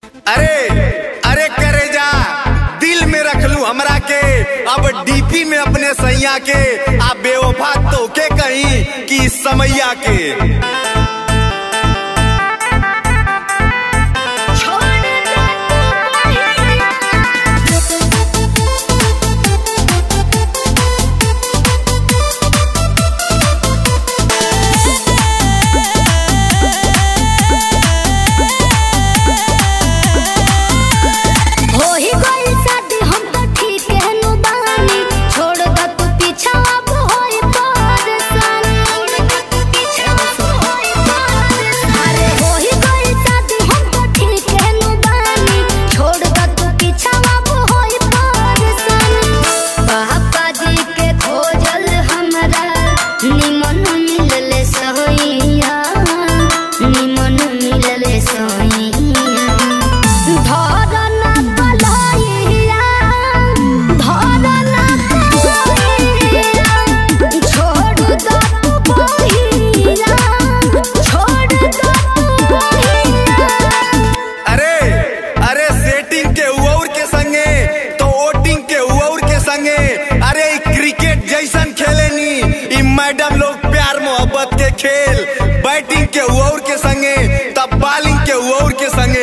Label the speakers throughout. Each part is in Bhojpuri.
Speaker 1: अरे अरे करे जा दिल में रख लूं हमरा के, अब डीपी में अपने सैया के, आ बेवफा तो के कहीं कि समैया के। मैडम लोग प्यार मोहब्बत के खेल, बैटिंग के और के संगे तब बॉलिंग के और के संगे।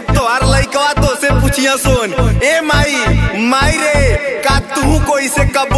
Speaker 1: सुन ए माई रे का तू कोई से कब